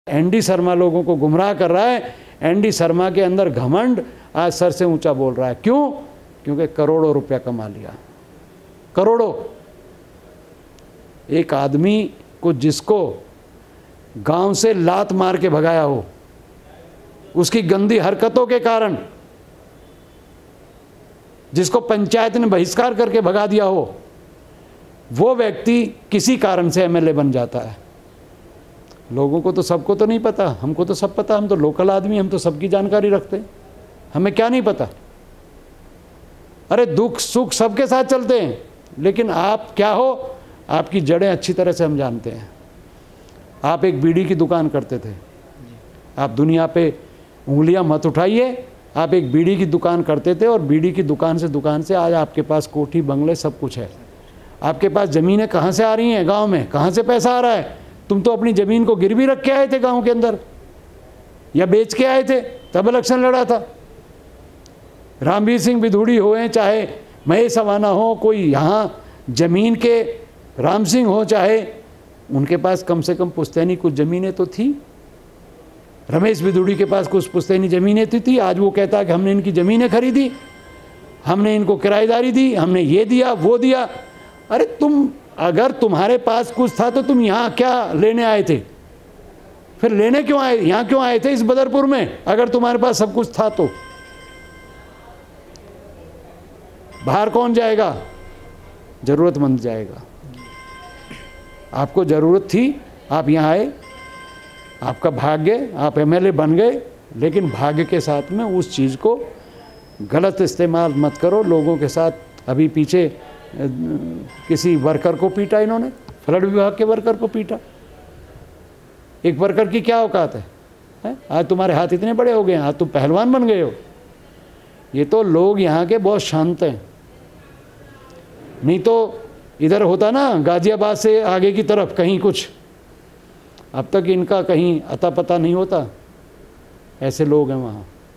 ND Sharma लोगों को गुमराह कर रहा है। एनडी शर्मा के अंदर घमंड आज सर से ऊंचा बोल रहा है। क्यों? क्योंकि करोड़ों रुपया कमा लिया, करोड़ों। एक आदमी को जिसको गांव से लात मार के भगाया हो, उसकी गंदी हरकतों के कारण, जिसको पंचायत ने बहिष्कार करके भगा दिया हो, वो व्यक्ति किसी कारण से एमएलए बन जाता है। लोगों को तो, सबको तो नहीं पता, हमको तो सब पता। हम तो लोकल आदमी, हम तो सबकी जानकारी रखते हैं। हमें क्या नहीं पता? अरे दुख सुख सबके साथ चलते हैं, लेकिन आप क्या हो, आपकी जड़ें अच्छी तरह से हम जानते हैं। आप एक बीड़ी की दुकान करते थे। आप दुनिया पे उंगलियां मत उठाइए। आप एक बीड़ी की दुकान करते थे और बीड़ी की दुकान से आज आपके पास कोठी बंगले सब कुछ है। आपके पास ज़मीनें कहाँ से आ रही हैं? गांव में कहाँ से पैसा आ रहा है? तुम तो अपनी ज़मीन को गिरवी रख के आए थे गांव के अंदर, या बेच के आए थे, तब इलेक्शन लड़ा था। रामवीर सिंह बिधूड़ी हो, चाहे महेश अवाना हो, कोई यहाँ ज़मीन के राम सिंह हो, चाहे उनके पास कम से कम पुश्तैनी कुछ ज़मीनें तो थी। रमेश बिधूड़ी के पास कुछ पुश्तैनी ज़मीनें थी। आज वो कहता है कि हमने इनकी ज़मीनें खरीदी, हमने इनको किराएदारी दी, हमने ये दिया वो दिया। अरे तुम, अगर तुम्हारे पास कुछ था तो तुम यहाँ क्या लेने आए थे? फिर लेने क्यों आए? यहाँ क्यों आए थे इस बदरपुर में, अगर तुम्हारे पास सब कुछ था तो? बाहर कौन जाएगा? ज़रूरतमंद जाएगा। आपको ज़रूरत थी, आप यहाँ आए, आपका भाग्य, आप एमएलए बन गए, लेकिन भाग्य के साथ में उस चीज़ को गलत इस्तेमाल मत करो लोगों के साथ। अभी पीछे किसी वर्कर को पीटा इन्होंने, फ्लड विभाग के वर्कर को पीटा। एक वर्कर की क्या औकात है? आज तुम्हारे हाथ इतने बड़े हो गए हैं, आज तुम पहलवान बन गए हो। ये तो लोग यहाँ के बहुत शांत हैं। नहीं तो इधर होता ना, गाजियाबाद से आगे की तरफ कहीं कुछ, अब तक इनका कहीं अता पता नहीं होता। ऐसे लोग हैं वहाँ।